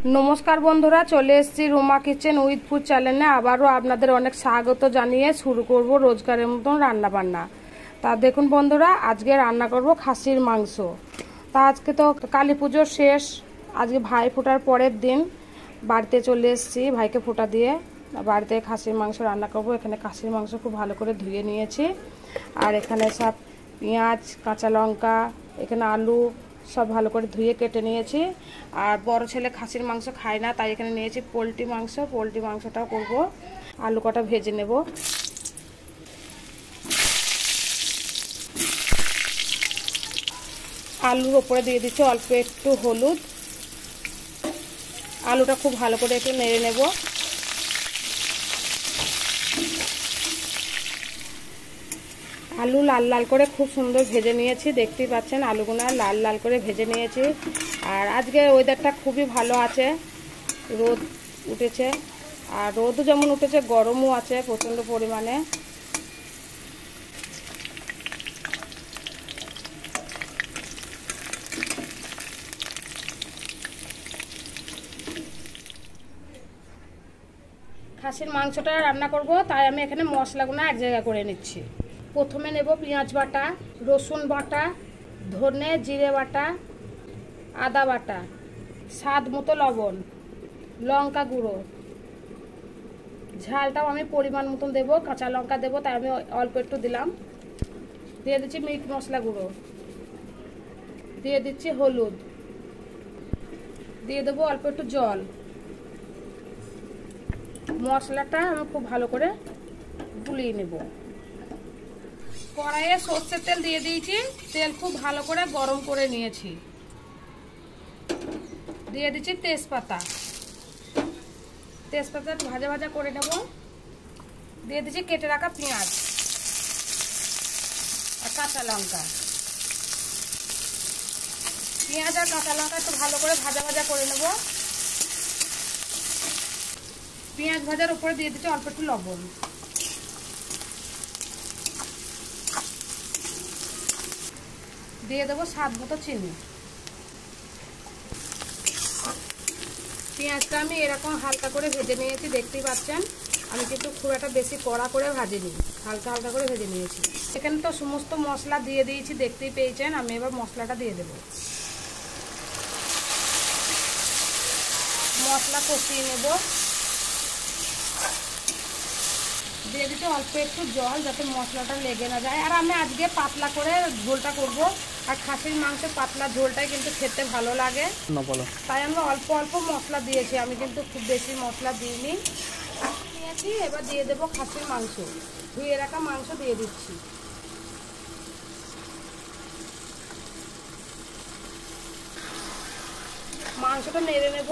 नमस्कार बंधुरा चले एसेছি রুমা কিচেন উইথ ফুড চ্যানেলে আবারও আপনাদের অনেক স্বাগত জানিয়ে শুরু করব রোজকারের মতন রান্না বান্না। তা দেখুন বন্ধুরা, আজকে রান্না করব খাসির মাংস। তা আজকে তো কালী পুজোর শেষ, আজকে ভাই ফোটার পরের দিন বাড়িতে চলে এসেছি ভাইকে ফোটা দিয়ে। বাড়িতে খাসির মাংস রান্না করব। এখানে খাসির মাংস খুব ভালো করে ধুয়ে নিয়েছি, আর এখানে সব পেঁয়াজ কাঁচা লঙ্কা এখানে আলু সব ভালো করে ধুয়ে কেটে নিয়েছি। আর বড় ছেলে খাসির মাংস খায় না, তাই এখানে নিয়েছি পোলট্রি মাংস। পোলট্রি মাংসটাও করব। আলু কটা ভেজে নেব। আলুর ওপরে দিয়ে দিচ্ছি অল্প একটু হলুদ। আলুটা খুব ভালো করে একটু নেড়ে নেব। আলু লাল লাল করে খুব সুন্দর ভেজে নিয়েছি, দেখতেই পাচ্ছেন আলুগুলো লাল লাল করে ভেজে নিয়েছি। আর আজকে ওয়েদারটা খুবই ভালো আছে, রোদ উঠেছে, আর রোদও যেমন উঠেছে গরমও আছে প্রচণ্ড পরিমাণে। খাসির মাংসটা রান্না করব, তাই আমি এখানে মশলাগুলো এক জায়গা করে নিচ্ছি। প্রথমে নেব পেঁয়াজ বাটা, রসুন বাটা, ধনে জিরে বাটা, আদা বাটা, স্বাদ মতো লবণ, লঙ্কা গুঁড়ো, ঝালটাও আমি পরিমাণ মতন দেবো, কাঁচা লঙ্কা দেবো তাই আমি অল্প একটু দিলাম। দিয়ে দিচ্ছি মিট মশলা গুঁড়ো, দিয়ে দিচ্ছি হলুদ, দিয়ে দেবো অল্প একটু জল। মশলাটা আমি খুব ভালো করে গুলিয়ে নেব। কড়াইয়ে সর্ষের তেল দিয়ে দিয়েছি, তেল খুব ভালো করে গরম করে নিয়েছি। দিয়ে দিচ্ছি তেজপাতা, তেজপাতা ভাজা ভাজা করে নেব। দিয়ে দিচ্ছি কেটে রাখা পেঁয়াজ আর কাঁচা লঙ্কা। পেঁয়াজ আর কাঁচা লঙ্কা একটু ভালো করে ভাজা ভাজা করে নেব। পেঁয়াজ ভাজার উপরে দিয়ে দিচ্ছি অল্প একটু লবণ। দিয়ে দেবো স্বাদ মতো চিনি। পেঁয়াজটা আমি এরকম হালকা করে ভেজে নিয়েছি, দেখতেই পাচ্ছেন। আমি কিন্তু খুব একটা বেশি কড়া করে ভাজিনি, হালকা হালকা করে ভেজে নিয়েছি। এখানে তো সমস্ত মশলা দিয়ে দিয়েছি, দেখতেই পেয়েছেন। আমি এবার মশলাটা দিয়ে দেব। মশলা কষিয়ে নেব। দিয়ে দিচ্ছি অল্প একটু জল, যাতে মশলাটা লেগে না যায়। আর আমি আজকে পাতলা করে ঝোলটা করব, আর খাসির মাংসের পাতলা ঝোলটাই কিন্তু খেতে ভালো লাগে, তাই আমরা অল্প অল্প মশলা দিয়েছি। আমি কিন্তু খুব বেশি মশলা দিইনি। নিয়েছি, এবার দিয়ে দেবো খাসির মাংস। ধুয়ে রাখা মাংস দিয়ে দিচ্ছি। মাংসটা নেড়ে নেব।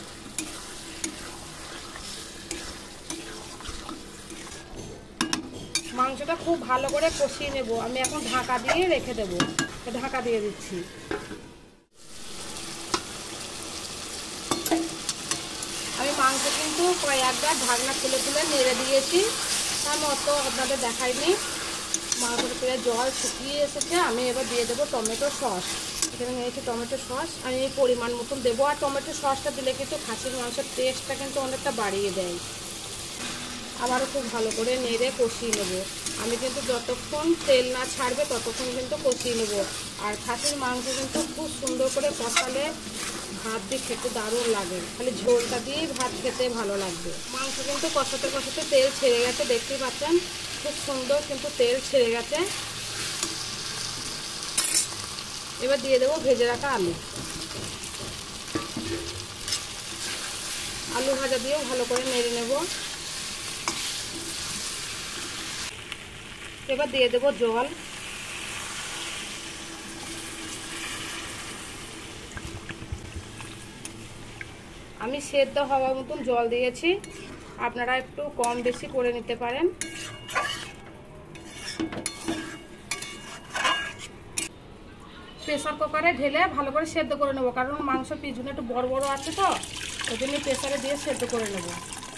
মাংসটা খুব ভালো করে কষিয়ে নেব। আমি এখন ঢাকা দিয়ে রেখে দেব। ঢাকা দিয়ে দিচ্ছি। আমি মাংস কিন্তু কয়েকবার ঢাকনা খুলে খুলে নেড়ে দিয়েছি, আমি অত আপনাদের দেখাইনি। মাংসের পেয়ে জল শুকিয়ে এসেছে। আমি এবার দিয়ে দেবো টমেটো সস। এখানে নিয়েছি টমেটো সস, আমি পরিমাণ মতন দেবো। আর টমেটো সসটা দিলে কিন্তু খাসির মাংসের টেস্টটা কিন্তু অনেকটা বাড়িয়ে দেয়। আবারও খুব ভালো করে নেড়ে কষিয়ে নেব। আমি কিন্তু যতক্ষণ তেল না ছাড়বে ততক্ষণ কিন্তু কষিয়ে নেব। আর খাসির মাংস কিন্তু খুব সুন্দর করে কষালে ভাত দিয়ে খেতে দারুণ লাগে, খালি ঝোলটা দিয়েই ভাত খেতে ভালো লাগবে। মাংস কিন্তু কষাতে কষাতে তেল ছেড়ে গেছে, দেখতেই পাচ্ছেন খুব সুন্দর কিন্তু তেল ছেড়ে গেছে। এবার দিয়ে দেবো ভেজে রাখা আলু। আলু ভাজা দিয়েও ভালো করে নেড়ে নেব। এবার দিয়ে দেবো জল। আমি সেদ্ধ হওয়ার মতন জল দিয়েছি, আপনারা একটু কম বেশি করে নিতে পারেন। প্রেসার কুকারে ঢেলে ভালো করে সেদ্ধ করে নেব, কারণ মাংস পিছনে একটু বড় বড় আছে তো, ওই জন্য প্রেসারে দিয়ে সেদ্ধ করে নেব।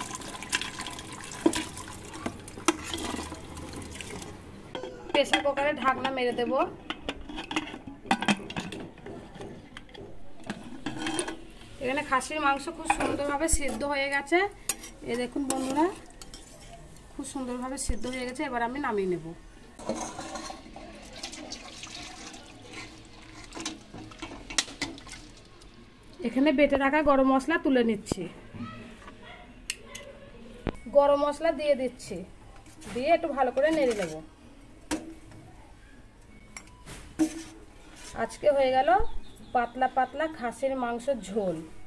প্রেসার কুকারে ঢাকনা মেরে দেবো। এখানে খাসির মাংস খুব সুন্দরভাবে সিদ্ধ হয়ে গেছে। এই দেখুন বন্ধুরা, খুব সুন্দরভাবে সিদ্ধ হয়ে গেছে। এবার আমি নামিয়ে নেব। এখানে বেটে রাখা গরম মশলা তুলে নিচ্ছি। গরম মশলা দিয়ে দিচ্ছি, দিয়ে একটু ভালো করে নেড়ে নেব। আজকে হয়ে গেল পাতলা পাতলা খাসির মাংসের ঝোল।